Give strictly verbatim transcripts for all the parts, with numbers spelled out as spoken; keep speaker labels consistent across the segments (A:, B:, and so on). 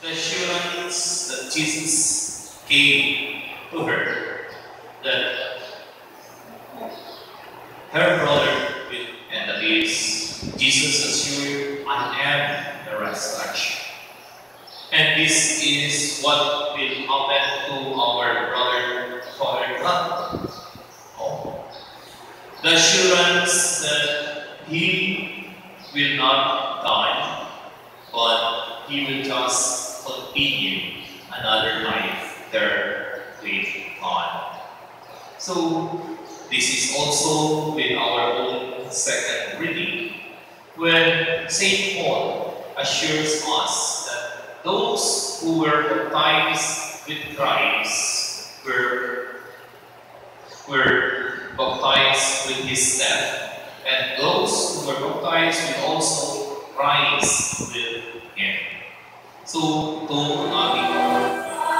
A: the assurance that Jesus gave to her that her brother will, and that is Jesus assured, I am the resurrection. And this is what will happen to our brother Father God. Oh. The assurance that he will not die, but he will just continue another life there with God. So this is also with our own second reading, when Saint Paul assures us that those who were baptized with Christ were, were baptized with his death, and those who were baptized will also rise with him. So, ito ang ating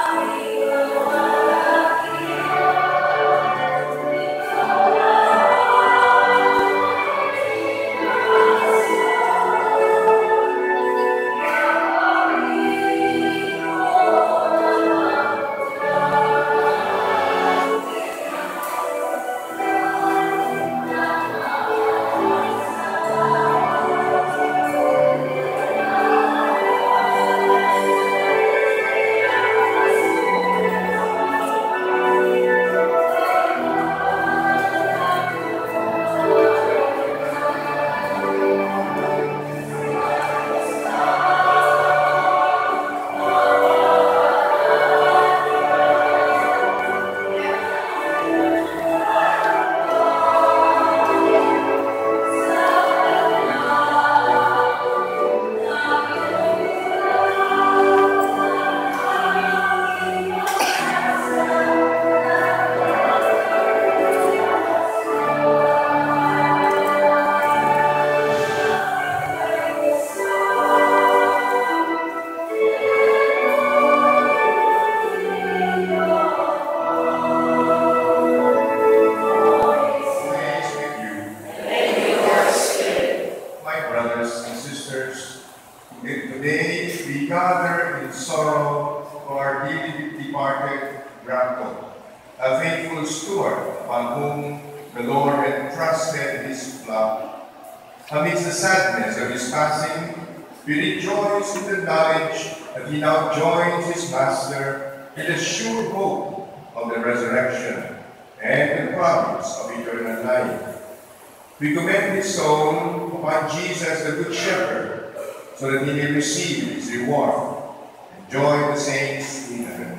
B: we commend his soul upon Jesus, the Good Shepherd, so that he may receive his reward and join the saints in heaven.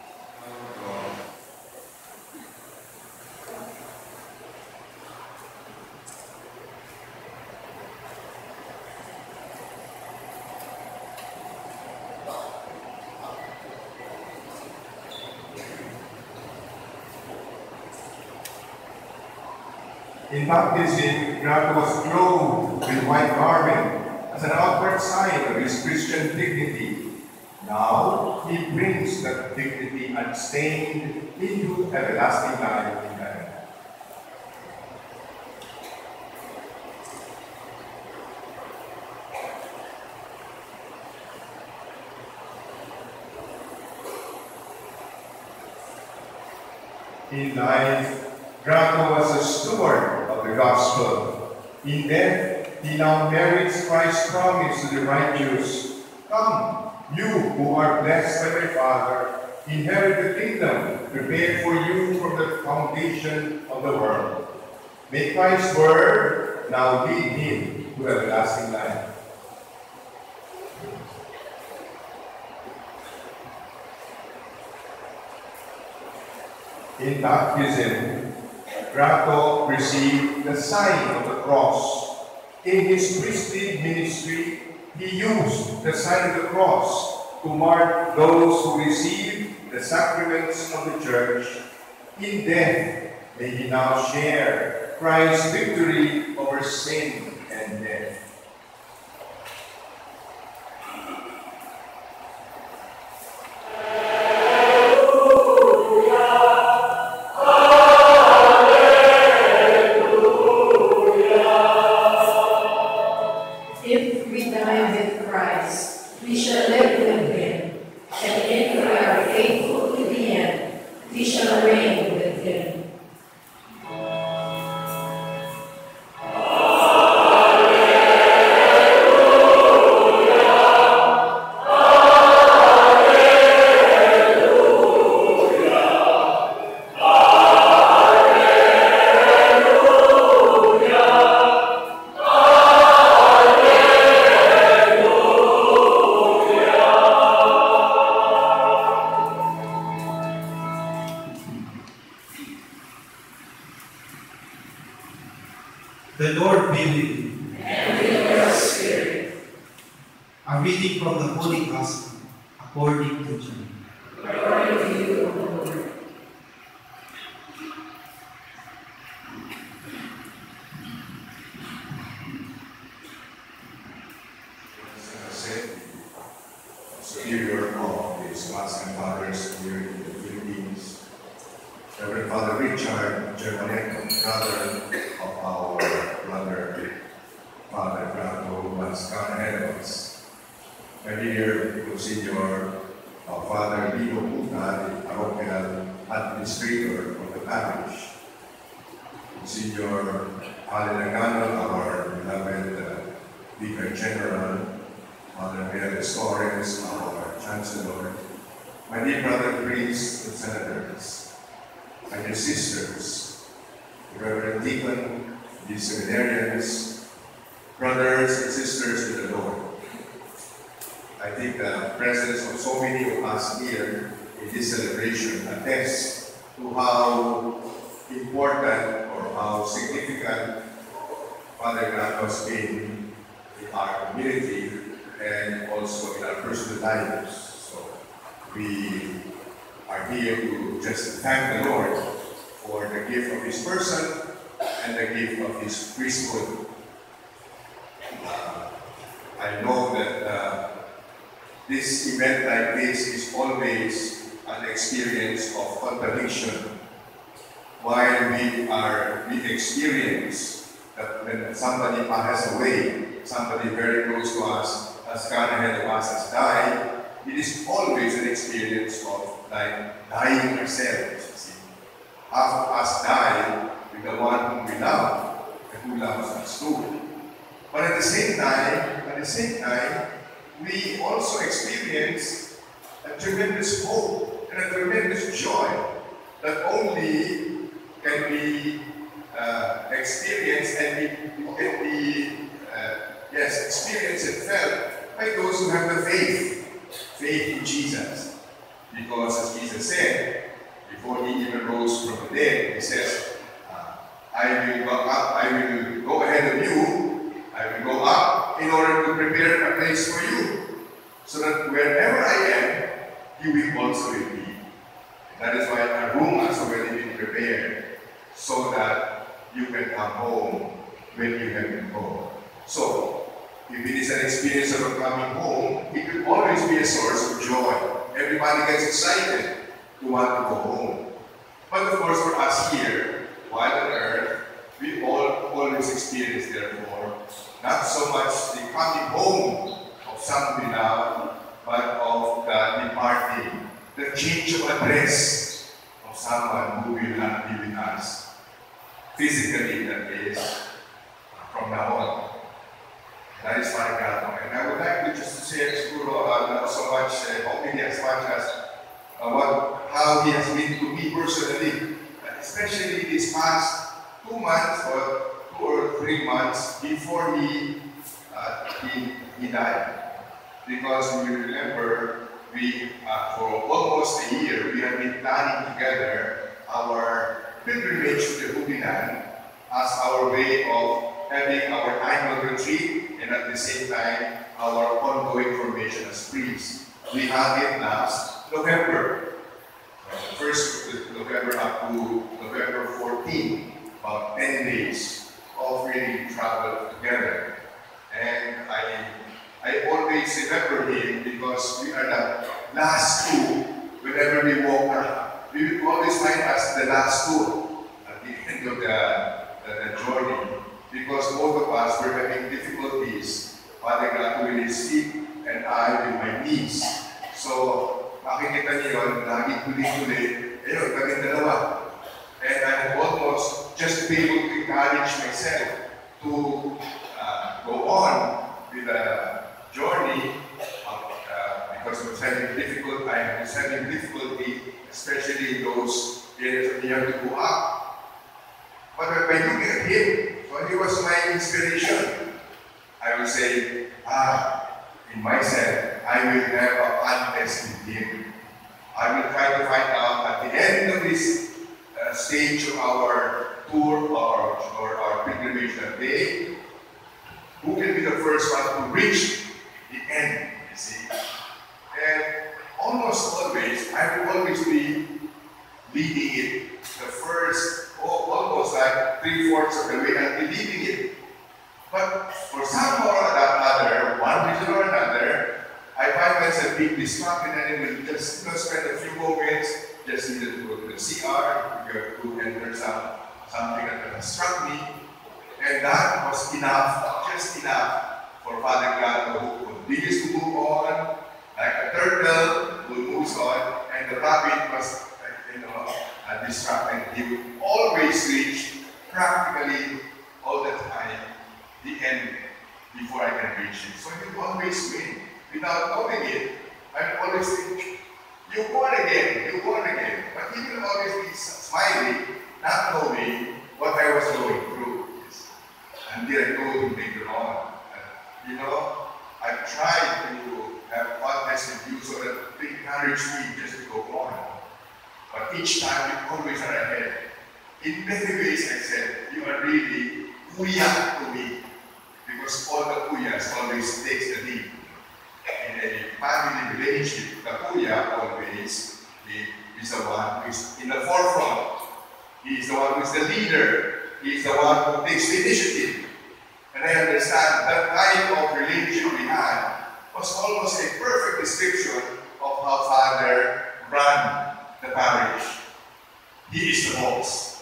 B: In baptism, Graco was clothed with white garment as an outward sign of his Christian dignity. Now he brings that dignity unstained into everlasting life in heaven. In life, Graco was a steward of the gospel. In death, he now merits Christ's promise to the righteous. Come, you who are blessed by my Father, inherit the kingdom prepared for you from the foundation of the world. May Christ's word now lead him to everlasting life. In baptism, Graco received the sign of the cross. In his priestly ministry, he used the sign of the cross to mark those who receive the sacraments of the Church. In death, may he now share Christ's victory over sin and death.
C: If we die with Christ, we shall live with him. are faithful to the end, we shall reign with him.
D: The Lord be with you.
C: And with your spirit.
D: A reading from the Holy Gospel according to John.
C: Glory to you, O Lord.
B: Superior of the Scots and Fathers here in the Philippines, Reverend Father Richard Germaneco, brother of our brother Father Grato, who has come ahead of us. My dear Monsignor, our Father Lino Puta, the parochial administrator of the parish. Monsignor Allen Agano, our beloved uh, Vicar General, Father Miguel Torres, our Chancellor, my dear brother priests and senators, my dear sisters, the Reverend Deacon, the seminarians, brothers and sisters in the Lord. I think the presence of so many of us here in this celebration attests to how important or how significant Father Grato has been in our community and also in our personal lives. So we are here to just thank the Lord for the gift of His person and the gift of His priesthood. Uh, I know that uh, this event like this is always an experience of contradiction. While we are, we experience that when somebody passes away, somebody very close to us, has gone ahead of us, has died, it is always an experience of like dying ourselves. See? After us die with the one whom we love, and who loves us too. But at the same time, at the same time, we also experience a tremendous hope and a tremendous joy that only can be uh, experienced and be, can be uh, yes, experienced and felt by those who have the faith, faith in Jesus. Because as Jesus said, before He even rose from the dead, He says, uh, I will go up, I will go ahead of you, I will go up in order to prepare a place for you, so that wherever I am, you will also will be. That is why a room has already been prepared, so that you can come home when you have been home. So, if it is an experience of coming home, it will always be a source of joy. Everybody gets excited to want to go home. But of course, for us here, while on earth, we all always experience, therefore, not so much the coming home of somebody now, but of the departing, the change of address of someone who will not be with us physically, that is, from now on. That is Father Grato. And I would like to just share Siguro, uh, not so much, uh, hopefully as much as uh, what, how he has been to me personally, especially these past two months or two or three months before he, uh, he, he died. Because we remember, we, uh, for almost a year, we have been planning together our pilgrimage to the Hubinan as our way of having our annual retreat and at the same time our ongoing formation as priests. We had it last November, uh, first November up to November fourteenth, about ten days of really travel together. And I, I always remember him because we are the last two. Whenever we walk around, we will always find us the last two at the end of the, the, the journey. Because both of us were having difficulties, Father Grato with his feet and I with my knees. So uh, makikita niyo yun, laging huli-huli. Ayun, kami dalawa. And I'm almost just be able to encourage myself to uh, go on with the journey of, uh, because I was having difficult, I was having difficulty, especially in those areas that you have to go up. But by looking at him, so he was my inspiration. I will say, ah, in myself, I will have a contest with him. I will try to find out at the end of this uh, stage of our tour or, or our pilgrimage that day, who can be the first one to reach the end, you see. And almost always, I will always be leading it the first, oh, almost like three-fourths of the way, I'll be leading it. But for somehow or another, one reason or another, I find myself being distracted and I will just spend a few moments, just needed to go to the C R, to enter some, something that has struck me. And that was enough, just enough, for Father God who continues to move on, like a turtle who moves on, and the rabbit was, you know, uh, distracted. He would always reach, practically all the time, the end before I can reach it. So he would always win. Without knowing it, I would always think, you won again, you won again. But he will always be smiling, not knowing what I was going through. Until I told him later on, uh, you know, I tried to have context with you so that they encourage me just to go on. But each time you always are ahead. In many ways, I said, you are really kuya to me. Because all the kuyas always takes the lead. In a family relationship, the kuya always he is the one who is in the forefront. He is the one who is the leader. He is the one who takes the initiative. And I understand that type of relationship we had was almost a perfect description of how Father ran the parish. He is the boss.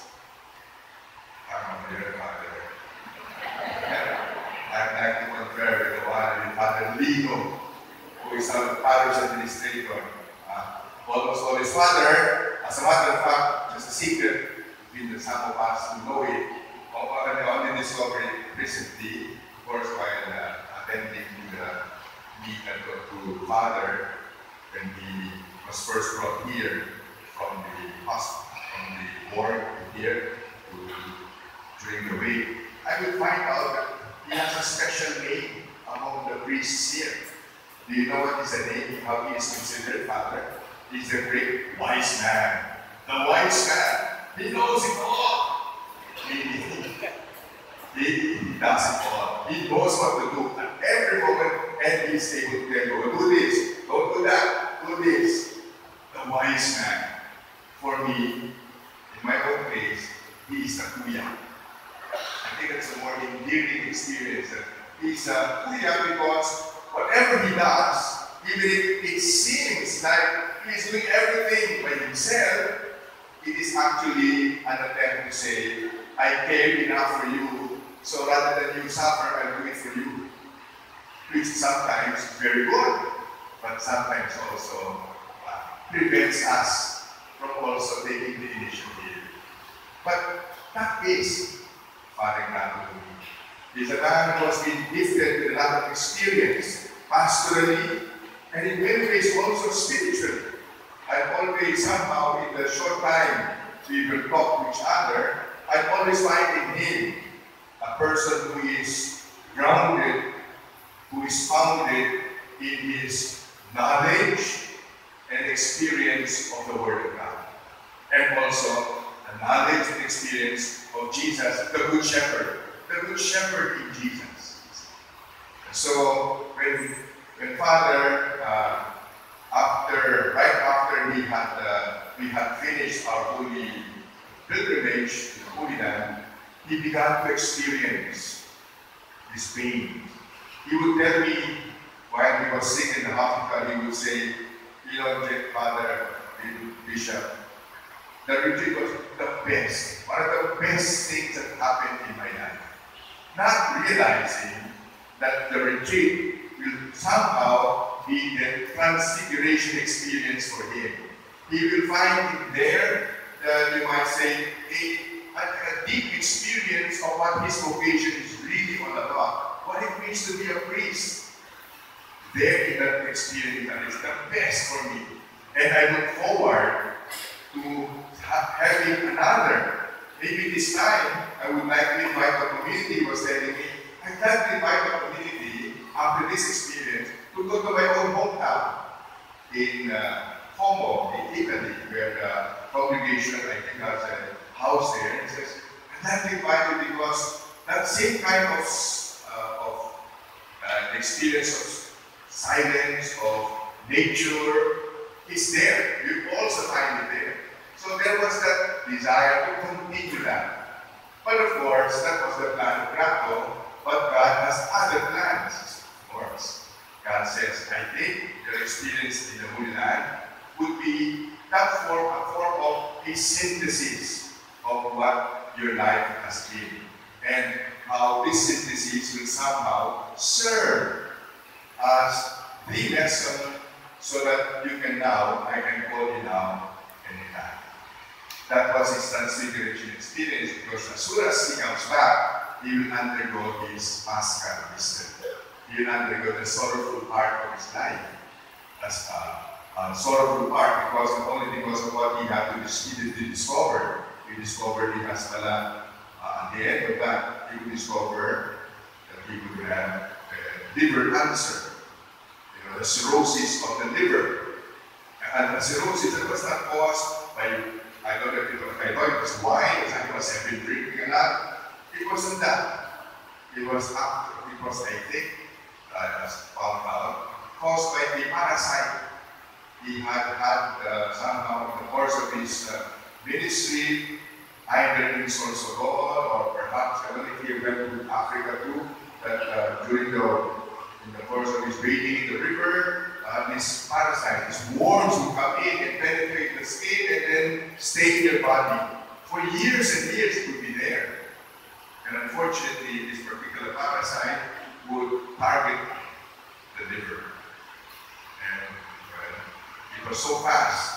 B: I'm a dear Father. I'd like to compare with the one with Father Lino, who is our parish administrator. Uh, almost always Father, as a matter of fact, just a secret between the some of us who know it, or only discovered it recently, of course, while uh, attending to the meet to Father when he was first brought here from the hospital, from the ward here to during the week. I will find out that he has a special name among the priests here. Do you know what is the name, how he is considered, Father? He's a great wise man. The wise man. He knows it all. He, he, he does it all. He knows what to do at every moment, and he's able to tell you, do this, don't do that, do this. The wise man. For me, in my own case, he is a kuya. I think it's a more endearing experience. That he's a kuya because whatever he does, even if it seems like he's doing everything by himself, it is actually an attempt to say, I care enough for you, so rather than you suffer, I'll do it for you. Which sometimes is very good, but sometimes also uh, prevents us from also taking the initiative. But that is Father Grado to me. He's a man who has been gifted with a lot of experience, pastorally, and in many ways also spiritually. I've always somehow, in the short time we will talk to each other, I always find in him a person who is grounded, who is founded in his knowledge and experience of the Word of God. And also the knowledge and experience of Jesus, the Good Shepherd. The Good Shepherd in Jesus. And so when, when Father, uh, after, right after we had, uh, we had finished our holy pilgrimage to the Holy Land, he began to experience this pain. He would tell me, while he was sick in the hospital, he would say, you know, Father, Bishop, the retreat was the best, one of the best things that happened in my life. Not realizing that the retreat will somehow be the transfiguration experience for him. He will find it there, uh, you might say, a, a, a deep experience of what his vocation is really all about. What it means to be a priest. There in that experience, that is the best for me. And I look forward to ha having another. Maybe this time, I would like to invite the community. He was telling me, I'd like to invite the community after this experience to go to my own hometown in uh, Como, in Italy, where the congregation, I think, has a house there. And he says, I'd like to invite you because that same kind of, uh, of uh, experience of silence, of nature, is there. You also find it there. So there was that desire to continue that. But of course, that was the plan of Grato, but God has other plans, of course. God says, I think your experience in the Holy Land would be that form, a form of a synthesis of what your life has been. And how this synthesis will somehow serve as the lesson so that you can now, I can call you now anytime. That was his transfiguration experience, because as soon as he comes back, he will undergo his Paschal wisdom. He will undergo the sorrowful part of his life. As a, a sorrowful part because not only because of what he had to, he to discover. He discovered he has pala, uh, at the end of that, he would discover that he would have a liver cancer. You know, the cirrhosis of the liver. And the cirrhosis that was not caused by, I don't know if it was, I thought it was wine, because I must have been drinking a lot. It wasn't that. It was after, it was, I think, I was found out, caused by a parasite. He had had uh, somehow in the course of his uh, ministry, either in Sorsogon or perhaps, I don't know if he went to Africa too, that uh, during the, in the course of his bathing in the river, uh, this parasite, these worms would come in and penetrate the skin and then stay in your body. For years and years it would be there. And unfortunately, this particular parasite would target the liver. And well, it was so fast,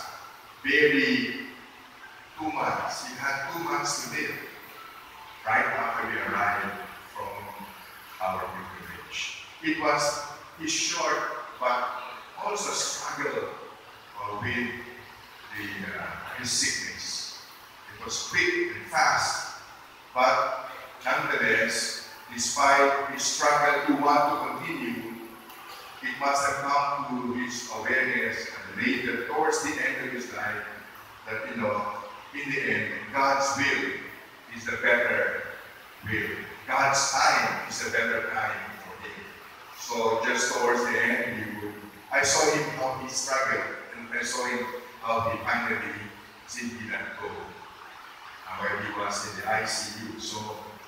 B: barely two months. He had two months to live right after we arrived from our pilgrimage. It was his short but also struggle uh, with the, uh, his sickness. It was quick and fast, but nonetheless, despite his struggle to want to continue, it must have come to his awareness and later towards the end of his life that, you know, in the end, God's will is the better will. God's time is the better time for him. So just towards the end, he would, I saw him how he struggled, and I saw him how he finally simply let go uh, while he was in the I C U. So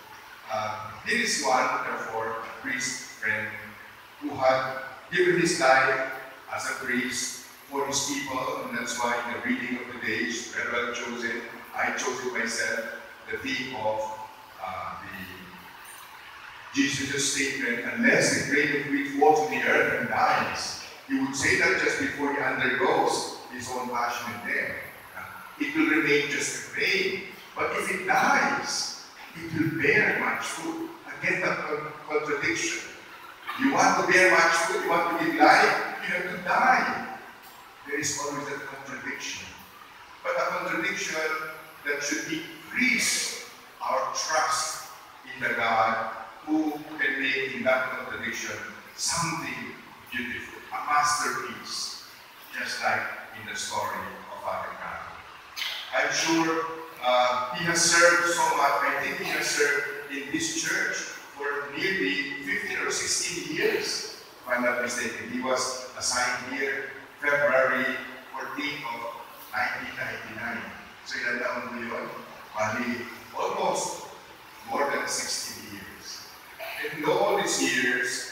B: uh, here is one, therefore, a priest friend who had given his life as a priest for his people, and that's why in the reading of the day is very well chosen. I chose it myself, the theme of uh, the Jesus' statement, unless the grain of wheat falls to the earth and dies. He would say that just before he undergoes his own passion and death. Uh, it will remain just a grain, but if it dies, it will bear much fruit. Again, that contradiction. You want to bear much fruit, you want to give life, you have to die. There is always a contradiction. But a contradiction that should increase our trust in the God who can make in that contradiction something beautiful, a masterpiece, just like in the story of Father Grato. I'm sure uh, he has served so much. I think he has served in this church for nearly fifteen or sixteen years, if I'm not mistaken. He was assigned here February fourteenth of nineteen ninety-nine. So ilan taon mo yun? Bali, almost more than sixteen years. And in all these years,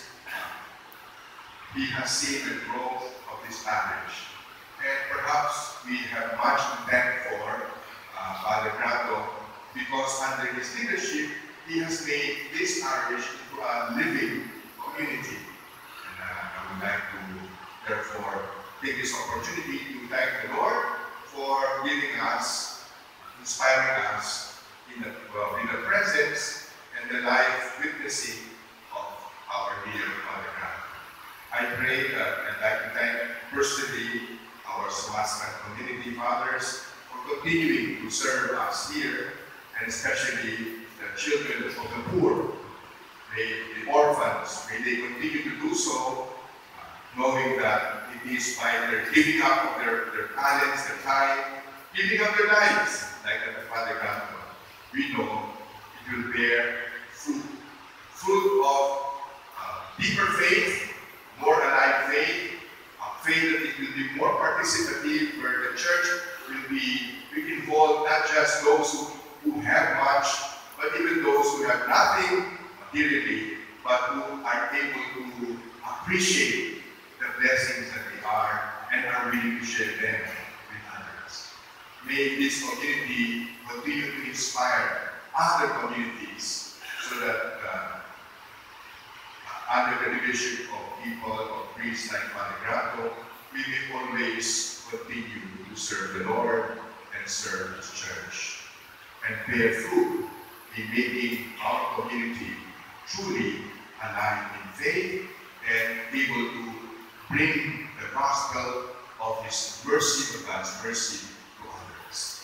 B: he has seen the growth of this parish. And perhaps we have much to thank for uh, Father Grato, because under his leadership, he has made this parish into a living community. And uh, I would like to therefore, take this opportunity to thank the Lord for giving us, inspiring us in the, well, in the presence and the life witnessing of our dear Father God. I pray that I'd like to thank personally our Sumasman community fathers for continuing to serve us here, and especially the children of the poor, may, the orphans, may they continue to do so, uh, knowing that it is by their giving up of their, their talents, their time, giving up their lives, like the Father God, we know it will bear fruit, fruit of uh, deeper faith, more alive faith, a faith that it will be more participative, where the church will be will involve not just those who, who have much, but even those who have nothing materially, but who are able to appreciate the blessings that they are and are willing to share them with others. May this community continue to inspire other communities so that uh, under the leadership of people, of priests like Father Grato, we may always continue to serve the Lord and serve His church, and bear fruit in making our community truly alive in faith and able to bring the gospel of His mercy, of God's mercy, to others.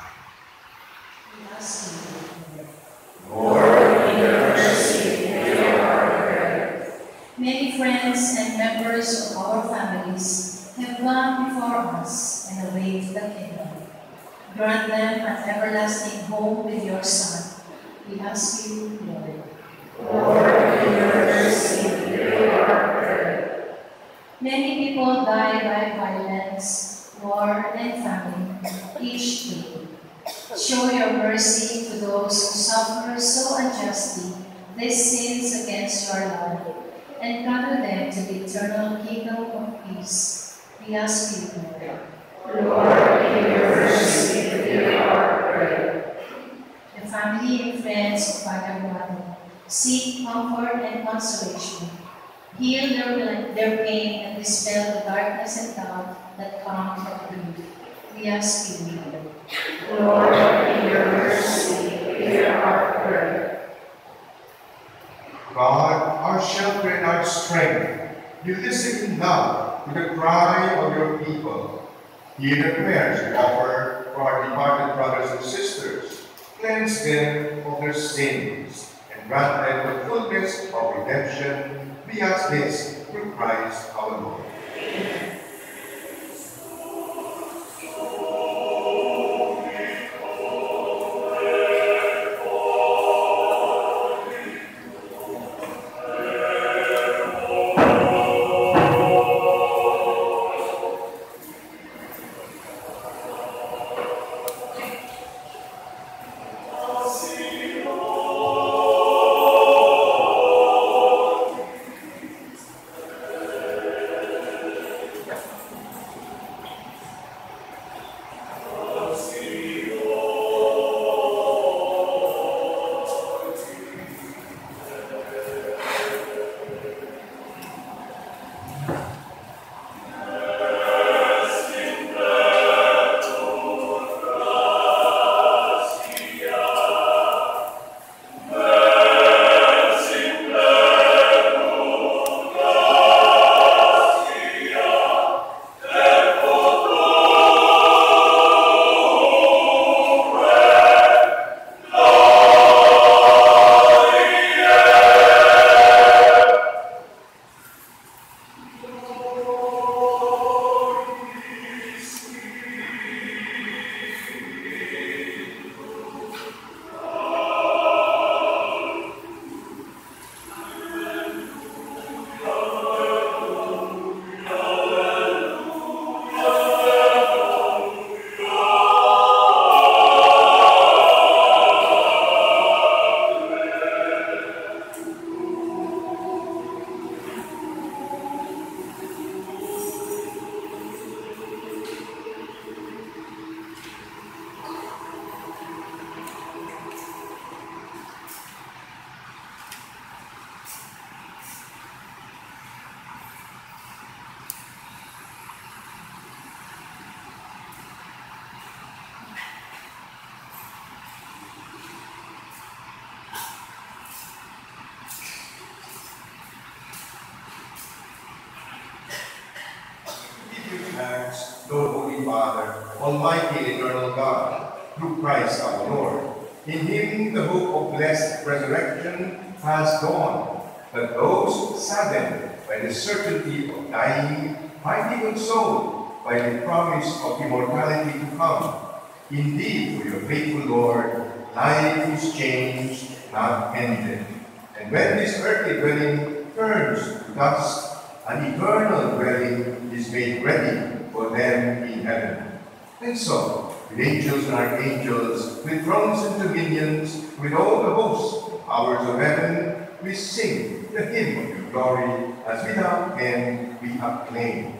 B: Amen.
C: We ask you, Lord, in your mercy, hear our prayer.
E: Many friends and members of our families have gone before us and await the kingdom. Grant them an everlasting home with your Son. We ask you, Lord.
C: Lord, in your mercy, hear our prayer.
E: Many people die by violence, war, and famine each day. Show your mercy to those who suffer so unjustly these sins against your love, and gather them to the eternal kingdom of peace. We ask you, Lord.
C: Lord, in your mercy, hear our prayer.
E: The family and friends of Father Grato seek comfort and consolation. Heal their, their pain and dispel the darkness and doubt that come from grief. We ask you, Lord.
C: Lord, in your mercy, hear our prayer.
B: God, our shelter and our strength, you listen in love to the cry of your people. Hear the prayers we offer for our departed brothers and sisters. Cleanse them of their sins and grant them the fullness of redemption. We ask this through Christ our Lord.
C: Amen.
B: thanks, Lord, Holy Father, Almighty and eternal God, through Christ our Lord. In him the hope of blessed resurrection has dawned, that those saddened by the certainty of dying might be consoled by the promise of immortality to come. Indeed, for your faithful Lord, life is changed, not ended. And when this earthly dwelling turns to dust, an eternal dwelling is made ready for them in heaven. And so, with angels and archangels, with thrones and dominions, with all the hosts, powers of heaven, we sing the hymn of your glory, as without end we acclaim.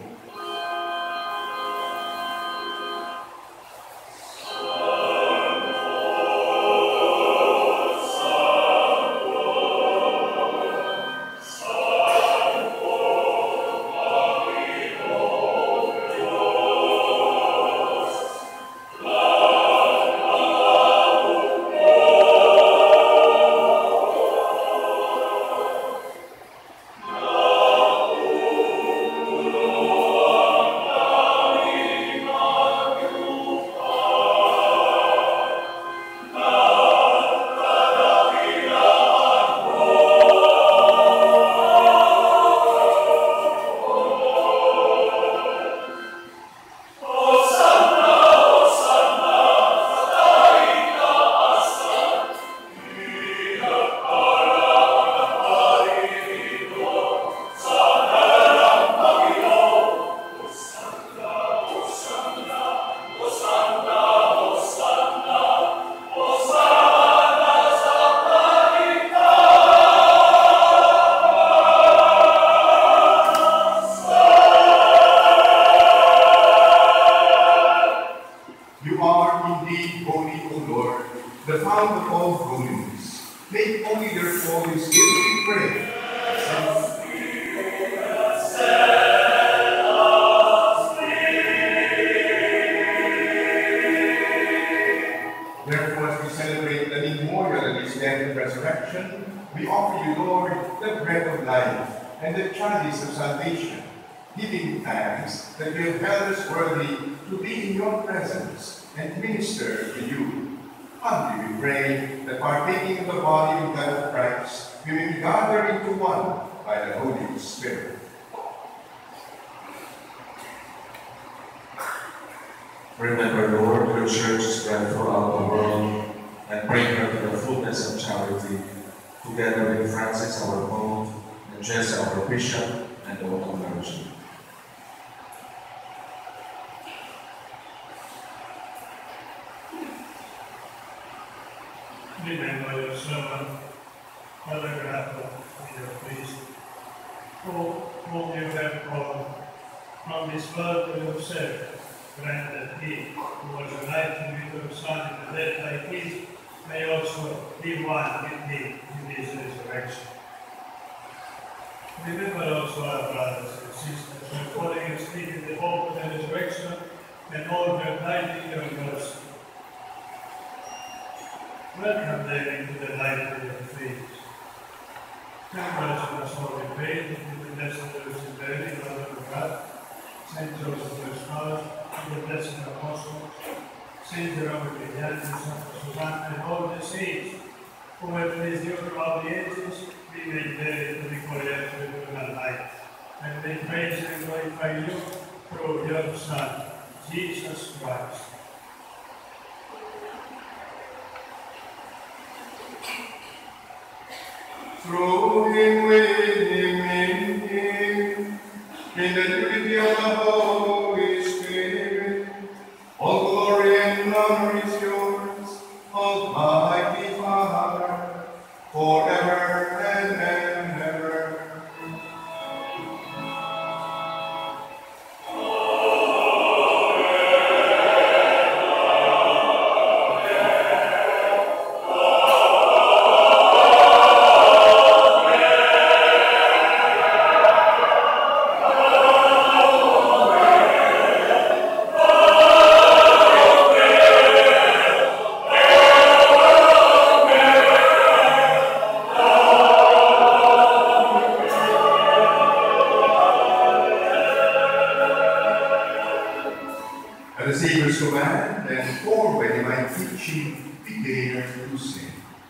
F: Remember, Lord, your church is spread throughout the world, and bring her to the fullness of charity, together with Francis, our Pope, and Jesse, our Bishop, and all the clergy.
C: Remember your servant, Father Grappa, and your priest, who, whom you have called from this world to yourself. Grant that he, who was united with your Son in the death like his, may also be one with him in his resurrection. Remember also our brothers and sisters who are falling asleep in the hope of the resurrection, and all who have died in your mercy. Welcome them into the light of your faith. Have mercy on us all, we pray, in the blessed Virgin Mary, Mother of God, Saint Joseph, your spouse, and the blessed apostles, Saint Jerome of Vianney, Saint Susanna, and all the saints who have pleased you throughout the ages, be made ready to be forever with eternal life. And may praise and glorify you through your Son, Jesus Christ.
B: Through him, with him, in him, in the unity of the Holy Spirit, all glory and honor is yours, Almighty Father, forever and ever.
C: Amen.
B: At the Savior's command, then formed by divine teaching, we dare to sing.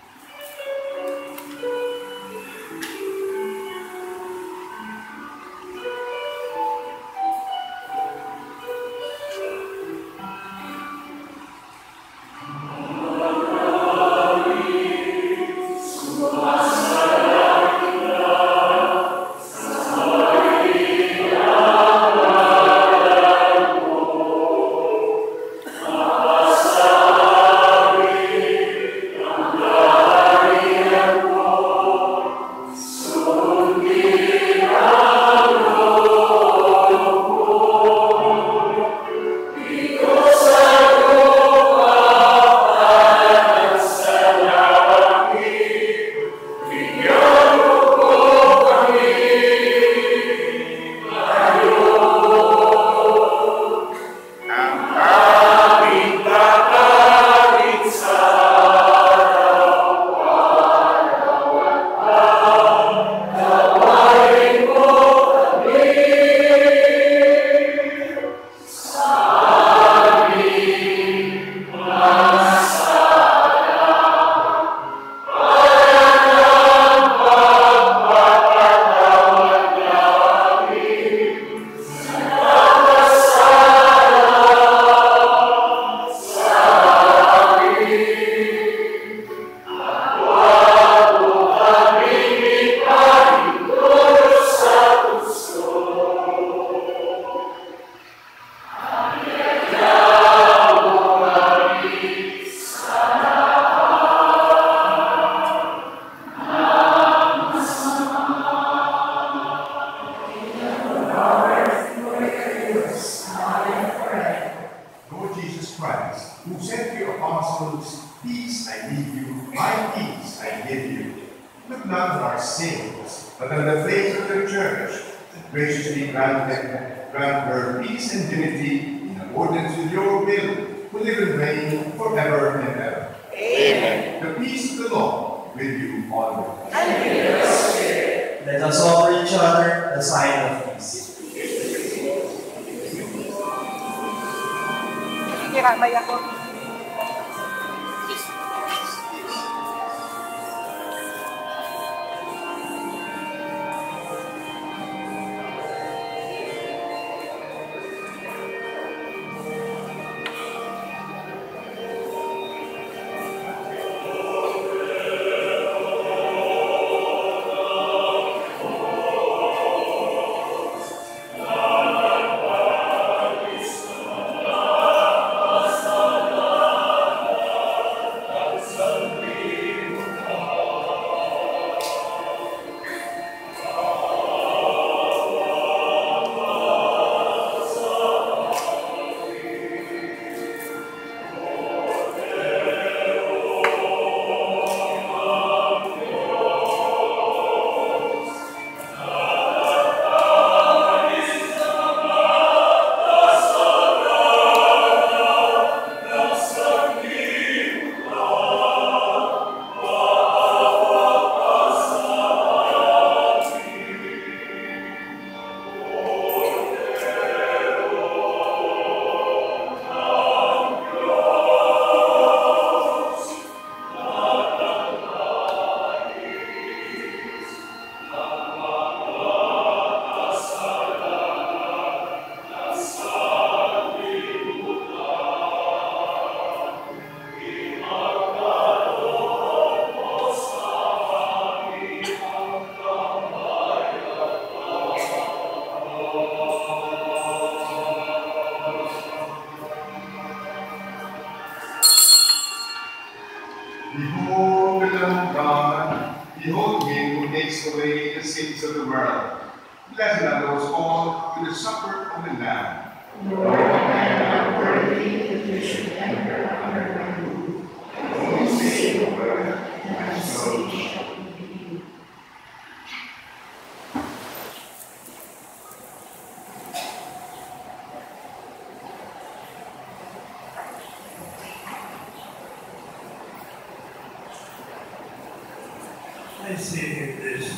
C: I see in this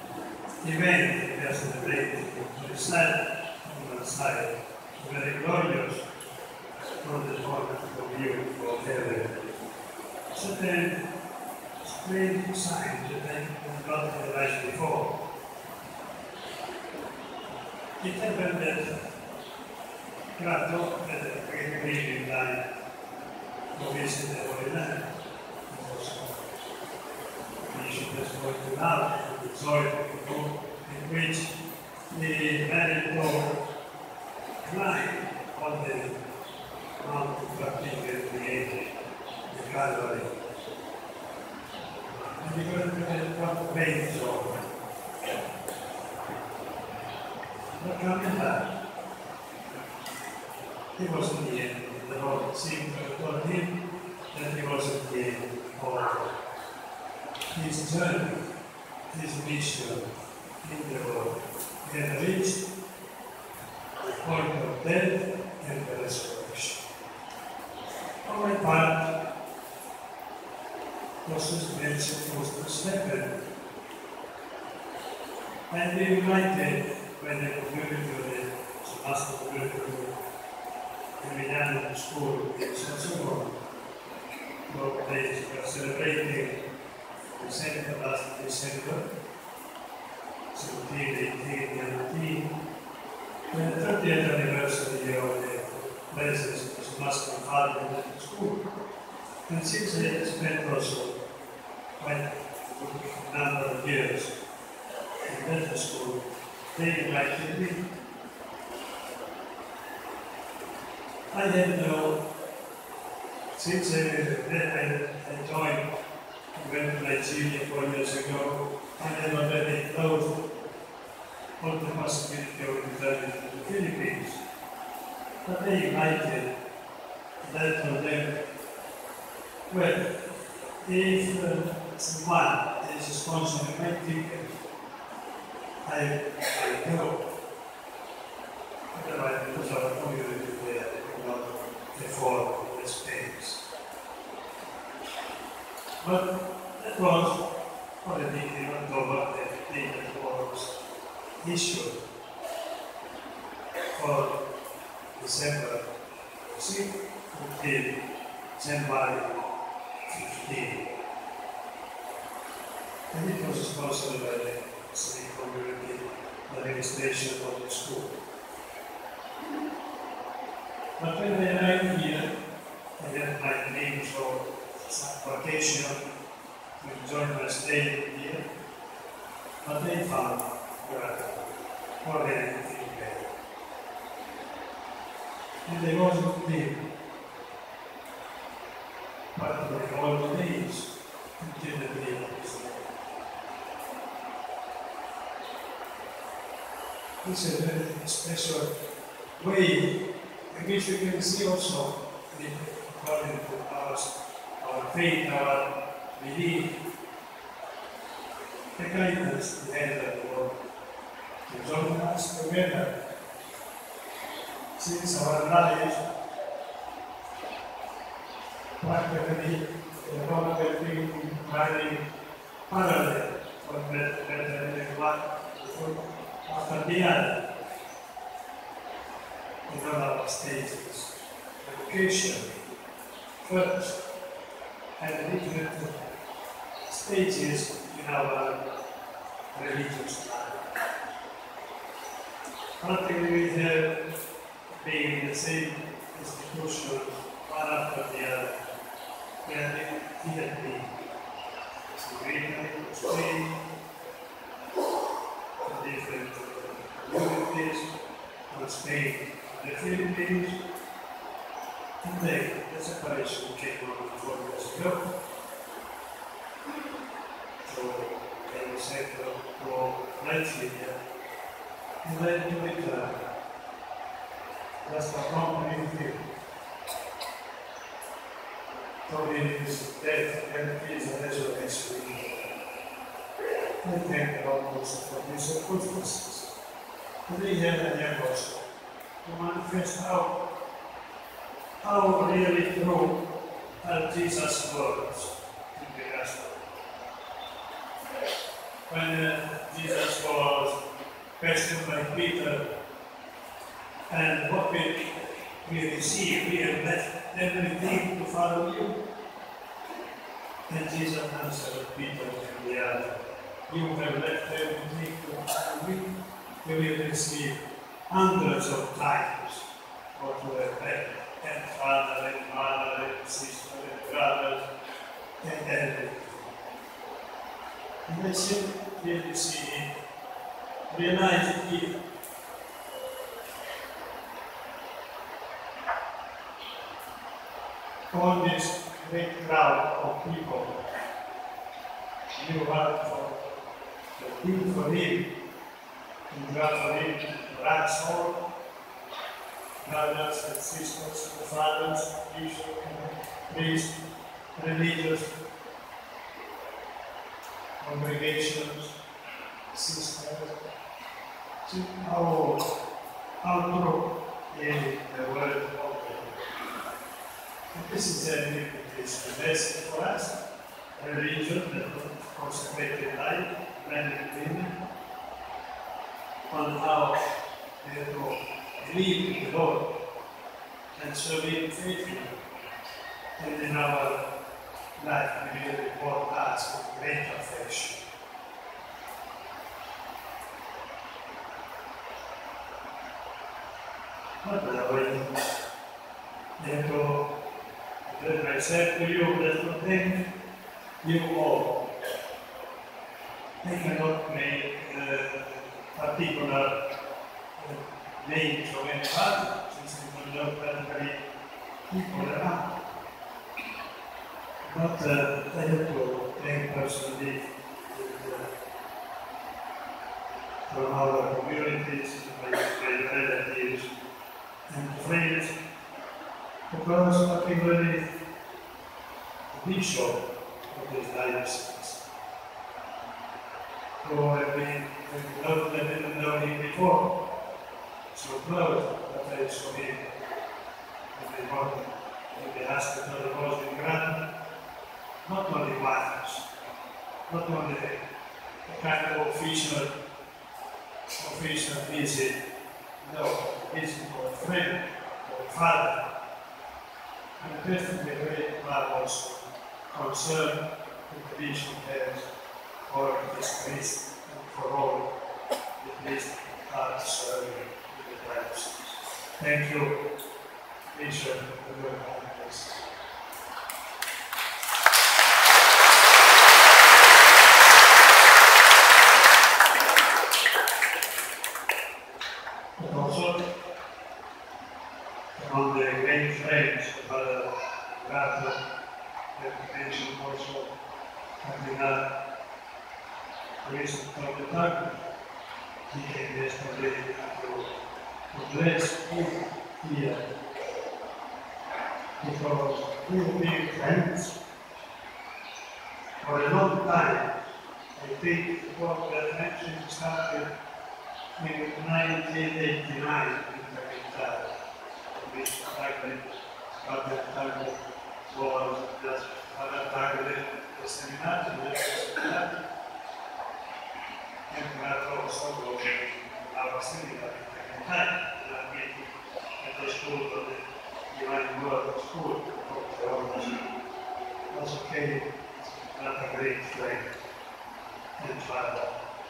C: event we are celebrating to the side on one side, very glorious few signs that I have not realized before. It happened that Prato had a great reading line to visit the Holy Land. He was going to now, the soil in which the very tall climb on the Mount Fatigue created, the Calvary. And he got a great zone. But coming back, he wasn't the end. The Lord seemed to have told him that he wasn't the end of his journey, his mission in the world. He had reached the point of death and the resurrection. On my part, was supposed to step and we united when the community of the Master community of the Emiliano School in Sassuolo, where they were celebrating the Saint last December, seventeen, eighteen, nineteen, the thirtieth anniversary of the presence of the Master Father in the school. And since I had spent also quite a number of years in that school, they invited me. I didn't know, since I, I, I joined, I went to Nigeria four years ago, I had already closed all the possibility of returning to the Philippines. But they invited, that told them, well, if uh, someone is sponsoring my ticket, I, I go. Otherwise, because our community there could not afford the space. But that was already in October, the day that was issued for December sixth until January fifteenth. And it was sponsored by the city community administration of the school. But when I arrived here, I had my name for some vacation to enjoy my stay here, but they found that already everything there. And there wasn't the part of the old days until the day of his death. This is a very special way in which we can see also, according to our, our faith, our belief, the guidance the hand of the Lord to join us together. Since our lives practically the Lord has been running parallel for better than one after the other in all our stages. Education first, and different stages in our religious life. Practically we have been in the same institution one after the other, where he had been. Italy, Spain, the different communities, from Spain, the Philippines, and then the separation came on four years ago. So they were sent to go Nigeria, and then to return. That's the company here. So it is death and it is a resurrection. I thank the Lord also for these circumstances. Today here at the Gospel to manifest how, how really true are Jesus' words in the Gospel. When uh, Jesus was questioned by Peter, and what will we receive? We have left everything to follow you. And Jesus answered Peter and the other, "You have left everything to me. You will receive hundreds of times what you have had, and father and mother and sister and brothers and everything." And I see, really see him, realize it here. All this great crowd of people knew what for the thing for him, and God for him to rise all brothers and sisters, fathers, bishops, priests, religious congregations, sisters, to how, how true is the word of God. And this is a the message for us, a religion that consecrated life, men and women, on how they have to believe in the Lord and serve Him faithfully. And in our life, we will report us with great affection. But now, therefore, then I said to you that to thank you all. I cannot make uh, particular uh, names of anybody, since we don't know that many people around. But uh, I have to thank personally uh, from our communities, my, my relatives and friends, because particularly the bishop of this diocese, who have been not I didn't know him before, so close that I saw him in the morning in the hospital of was in Grand, not only once, not only a kind of official official visit, no, visit of a friend, of a father. And definitely a great man also concerned with the bishop has for this priest and for all the priests are serving in the diocese. Thank you, Bishop, for your kindness. But also, on the great friends of Father Gato, the mentioned also Cardinal Luis Torretano. He came yesterday to, to bless him here because we have been friends for a long time. I think what that mentioned started in nineteen eighty-nine in Pakistan. Which Tagle, at that time was just Father Tagle, the seminary, the seminary, and that also was our seminary at the time, at the school of the Divine Word School of Theology. Also came not a great friend and father.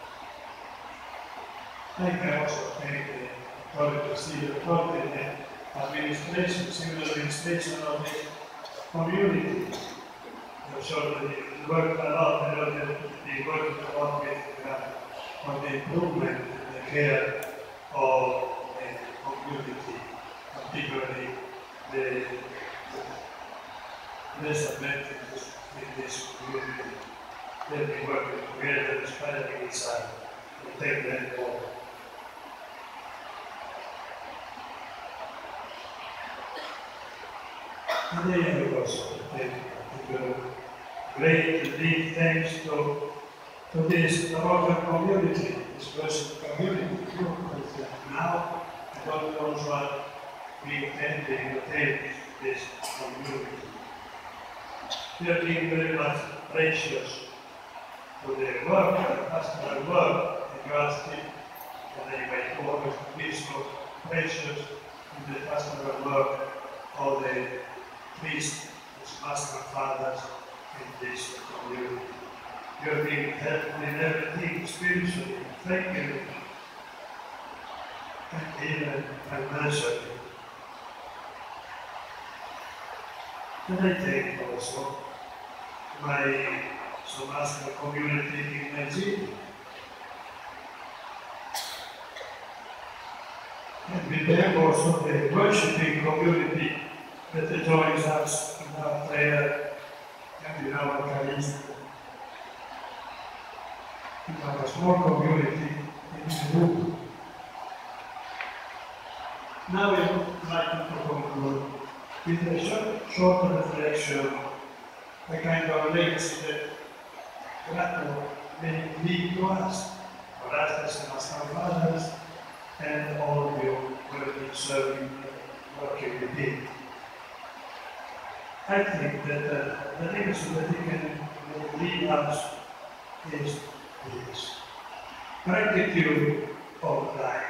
C: I can also thank the authorities, the authority administration, civil administration of the community. So they worked a lot, I know that they worked a lot with uh, on the improvement and the care of the community, particularly the disadvantages in this community. They've been working together, inspiring each other to take them forward. Today I would also take great deep thanks to, to this local community, this worship community, because now I don't know what we intend to entertain this community. We are being very much gracious to the work, the pastoral work, the God's team, and they may always be so gracious in the pastoral work of the priests, his master and fathers, in this community. You have been helpful in everything spiritually. Thank you. And even financially. And I take also my Somaska community in Nigeria. And with them also the worshiping community that joins us in our prayer and in our Eucharist. In our small community in the room. Now we would like to conclude with a short, short reflection, a kind of legacy that Grato may leave to us, for us as our fathers, and all of you who have been serving, working with him. I think that uh, the legacy that he can leave us is this gratitude of life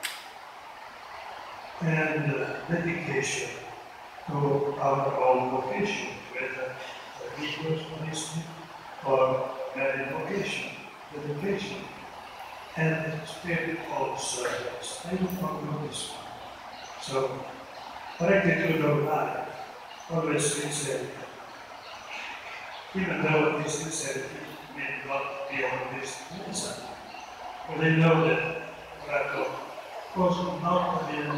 C: and uh, dedication to our own vocation, whether religious vocation or married vocation, dedication, and spirit of service. I don't know this one. So, gratitude of life, always sincerity. Even though this sincerity may not be always pleasant, but I know that Grato was not really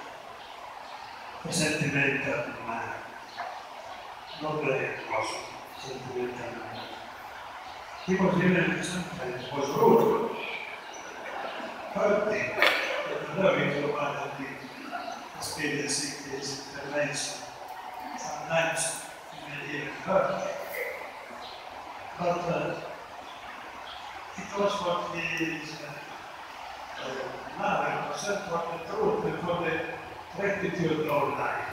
C: a sentimental man. Not very was sentimental man. He was even sometimes was rude, hurting, but loving so much that he experiencing his intervention. Sometimes he may even hurt. But uh, it was what he is uh, uh, now, it was for the truth and for the rectitude of life.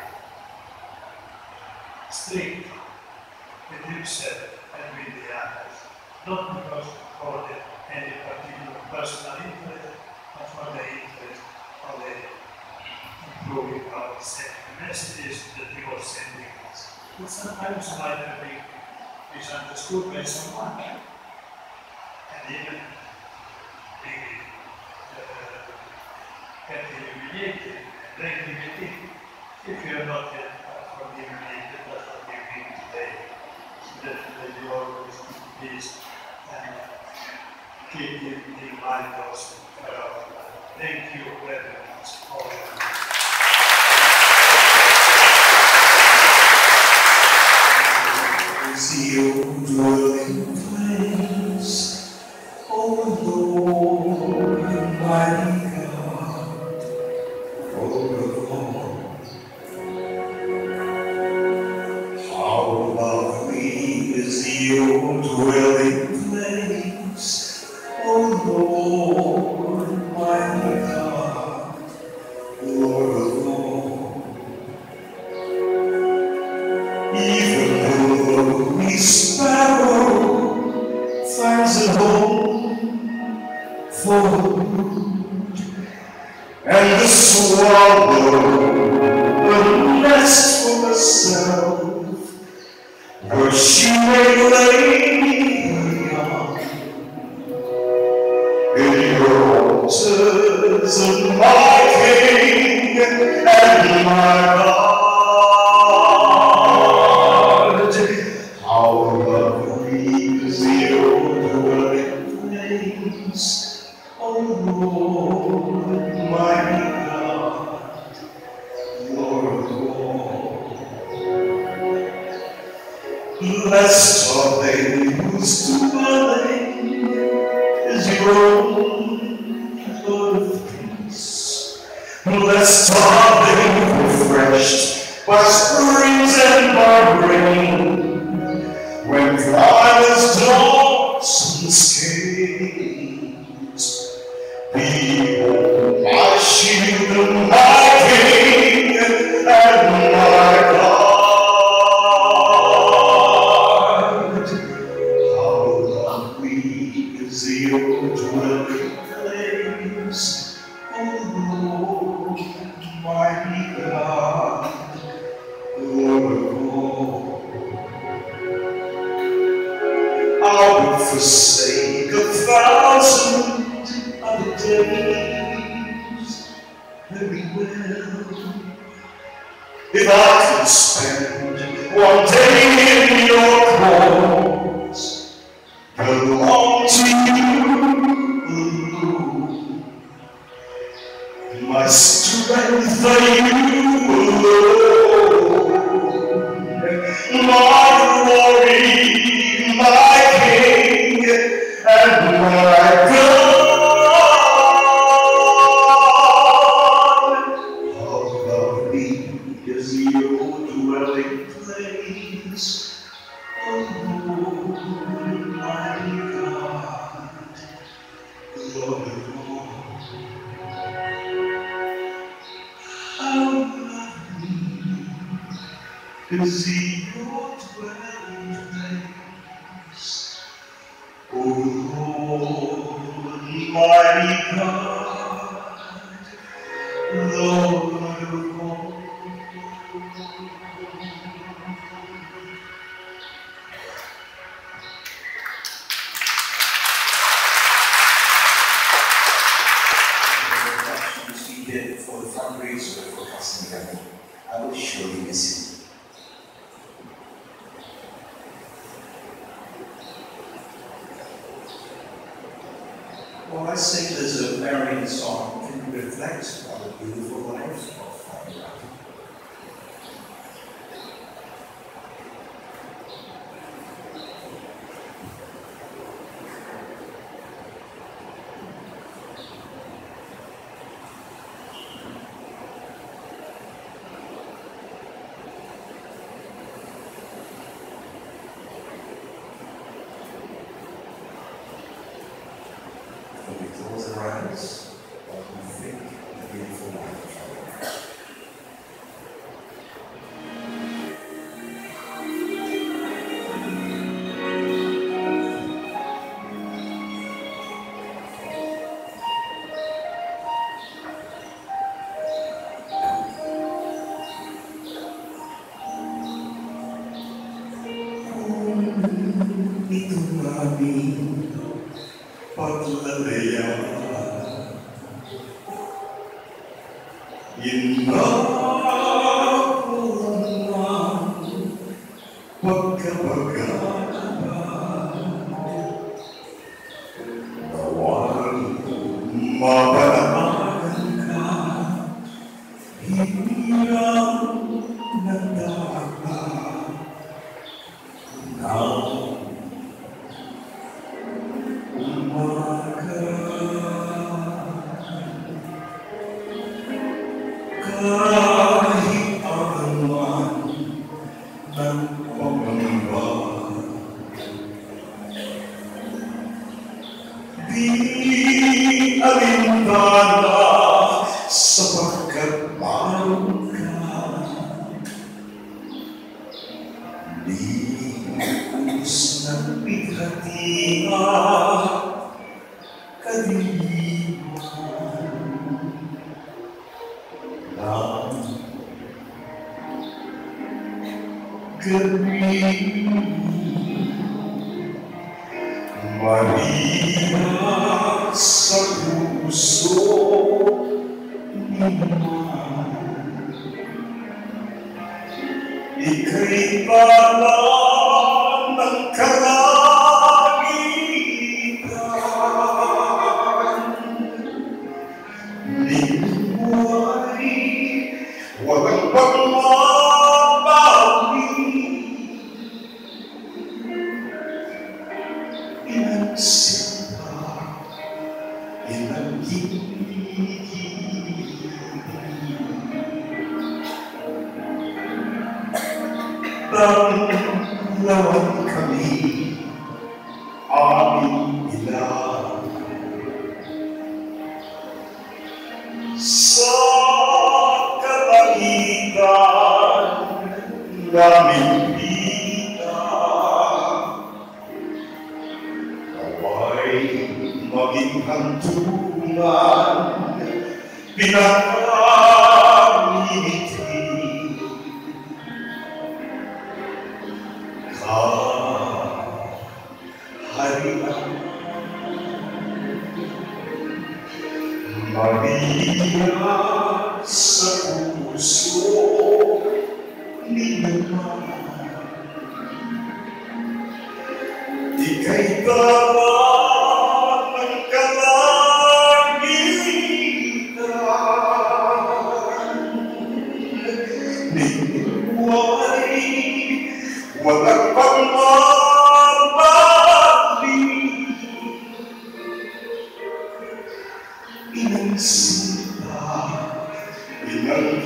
C: Strict with himself and with the others, not because for the, any particular personal interest, but for the interest of the improving our self. The messages that he was sending us. But sometimes might have been misunderstood by someone, and even being uh, getting humiliated and then humiliated. If you are not yet forgiven, that's what you mean today. So definitely you always keep peace and keep in, in mind also. Thank you very much, all of you.
G: See you dwelling place, O Lord, mighty God, full of all. How lovely is your dwelling place, O Lord, mighty God, Lord of all. Even the sparrow finds a home for food, and the swallow a nest for herself, where she may lay her young. In your altars of my King and my God. How lovely is your dwelling place, O Lord, mighty God, Lord of all. Blessed are they whose dwelling is your own Lord of peace. Blessed are they refreshed by springs and by rain, when flowers, dawns, and scales. Behold my shield and my King and my God. How lovely is your dwelling place, O Lord, mighty God, Lord of all. forsake a thousand other days very well. If I could spend one day in your cause, belong to you alone. My strength for you alone. My glory, my King, and my God. How lovely is your dwelling place, O Lord, my God, Lord of all. How lovely is your dwelling place, O Lord, mighty God, Lord of all.
H: Seated for the fundraiser for Cousin Gavin. I will surely miss him. While I sing this a Marian song, can you reflect on the beautiful life of Father Rafi? When we close our eyes, while we think the beautiful life of Father Rafi. Ito namin paglalaya, inakulang pagkabagatan, nawang mapanagan ka, hirang nagdaan ng umaga. Kahit anuman ng pangamba, di alintana sapagkat mayroon ka. Limus ng bighatia, kadiliman ng gabi. Maria sa puso naman, ika'y pala ng kalangitan. Limuay, walang pagmabawi, ilang simba, ilang gigil. Banglawan kami, aming ilang sa kalangitan naming vida. Naway maging hantungan, pinakaminiti kaharian
G: buhay, walang pagmamahali. Inang sinta, inang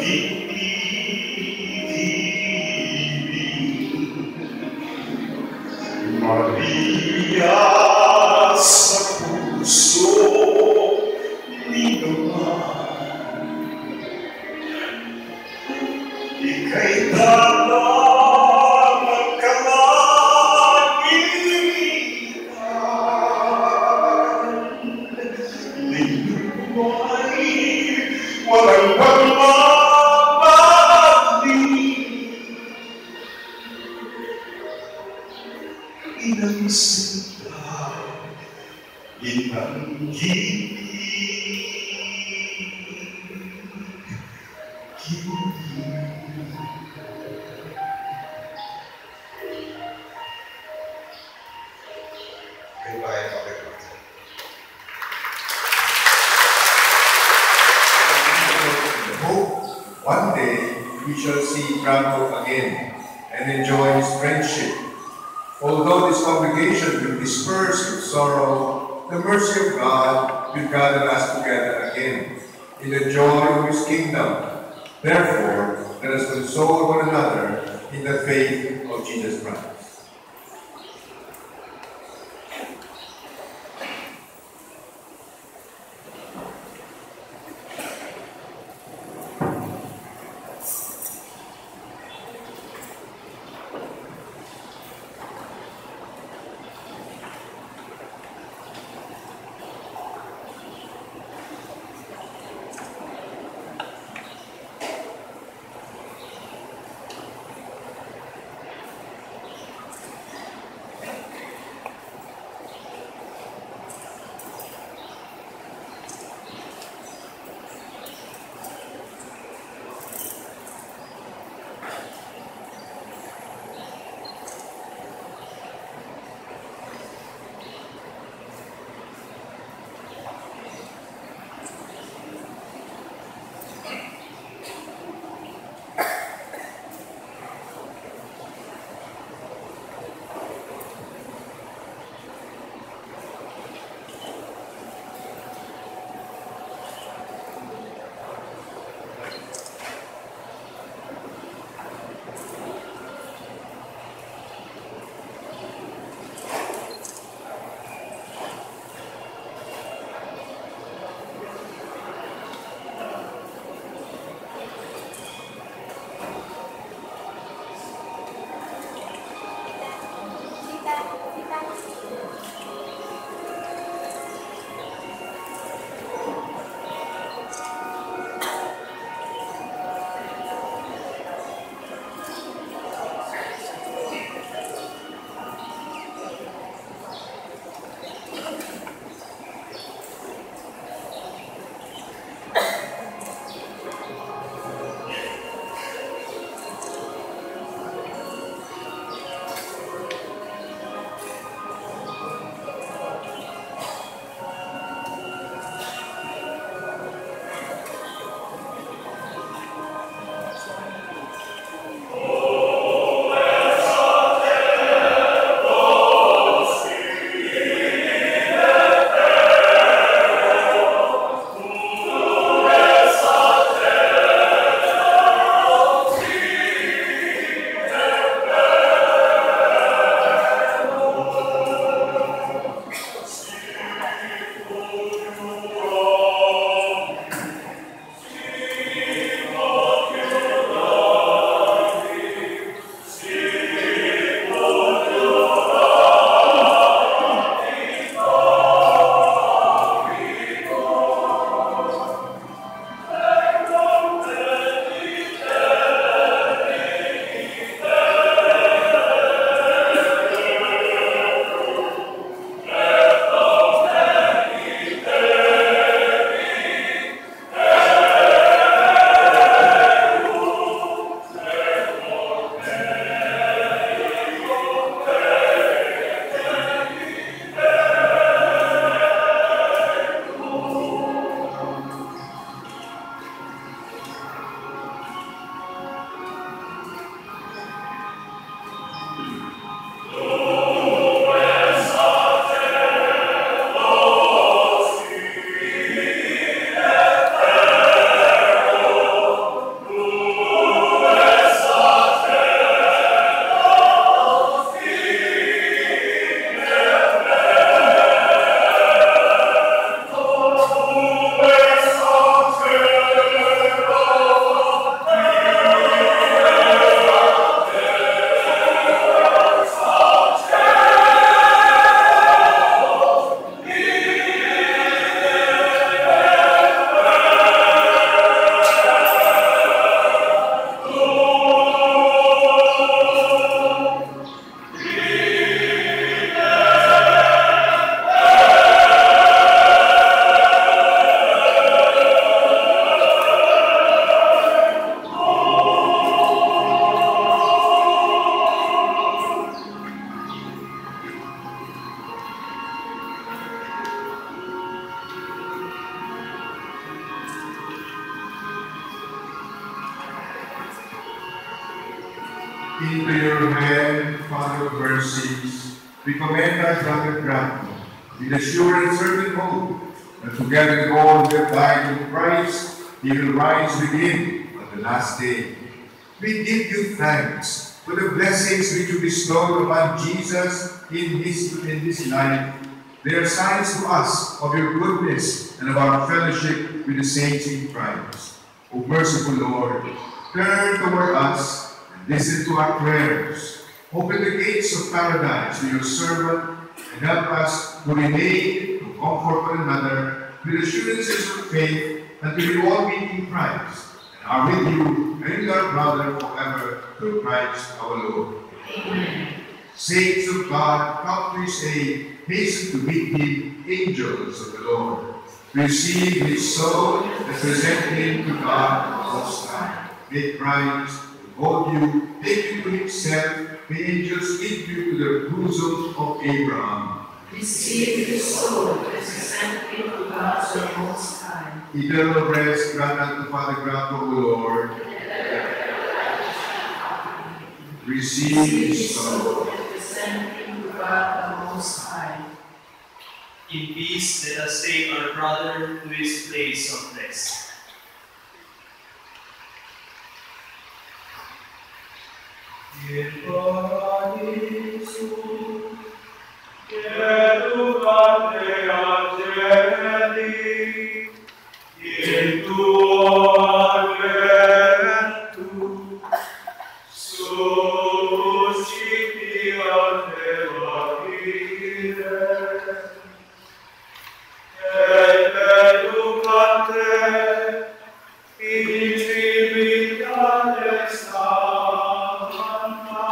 G: ibig, Maria sa puso ni naman, ika'y dalang ng kalangitan. Linuway, walang pagmamahali. Inang sinta, inang ibig,
B: Goodbye, Father God. Hope one day we shall see Branko again and enjoy his friendship. Although this congregation will disperse with sorrow, the mercy of God will gather us together again in the joy of his kingdom. Therefore, let us console one another in the faith of Jesus Christ. Into your hand, Father of mercies, we commend our brother Grant with the sure and certain hope that together with all who have died in Christ, he will rise with him on the last day. We give you thanks for the blessings which you bestowed upon Jesus in his, in his life. They are signs to us of your goodness and of our fellowship with the saints in Christ. O merciful Lord, turn toward us and listen to our prayers. Open the gates of paradise to your servant and help us to remain, to comfort one another with assurances of faith until we all meet in Christ and are with you and with our brother forever through Christ our Lord. Amen. Saints of God, come to his aid, hasten to meet him, angels of the Lord. Receive his soul and present him to God Most High. May Christ hold you, take you to himself, may angels lead you to the bosom of Abraham.
E: Receive his soul and present him to God the Most High.
B: Eternal rest grant unto Father Grato, O Lord. Receive his soul
E: and present him to God the Most High.
I: In peace, let us take our brother to his place of rest.
J: In paradiso, educate angeli, in tuo adventu, suscipiate vacire, et educate in civilitate santa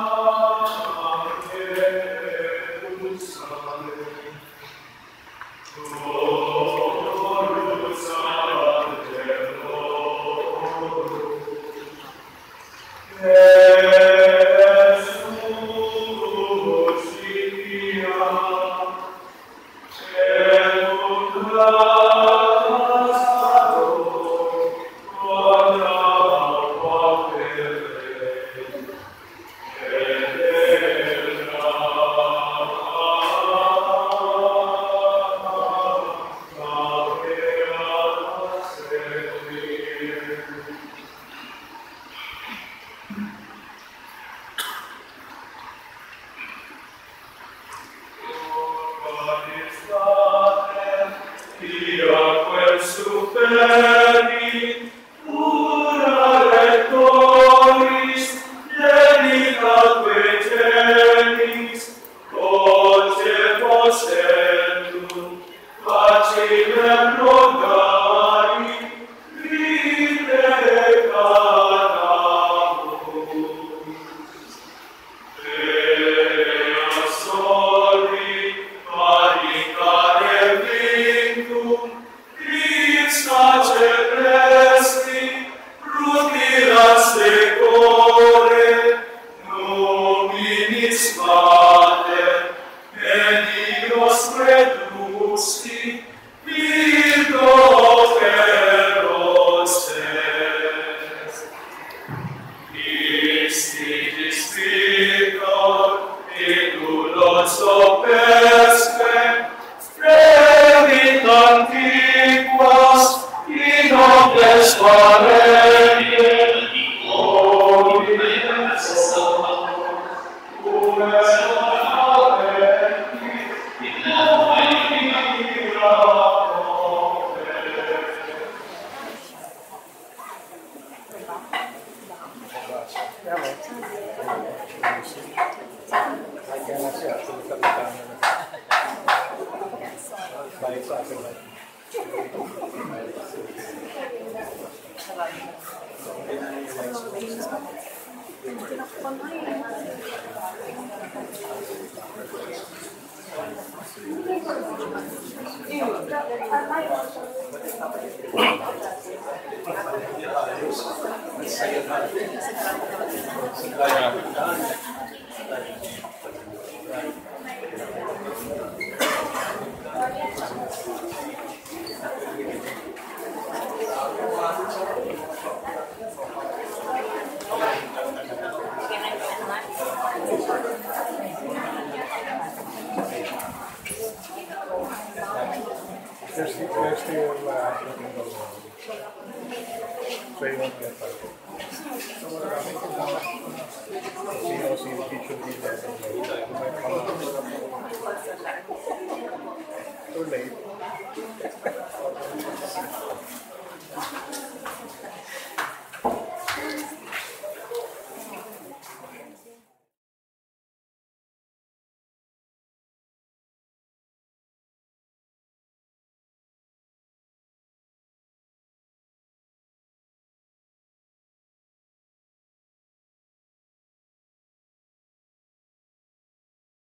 J: Jerusalem. Glorious ad
K: still uh, looking for one. So you won't get that. So what I think is that C O C teacher be there. You might come out. Too late.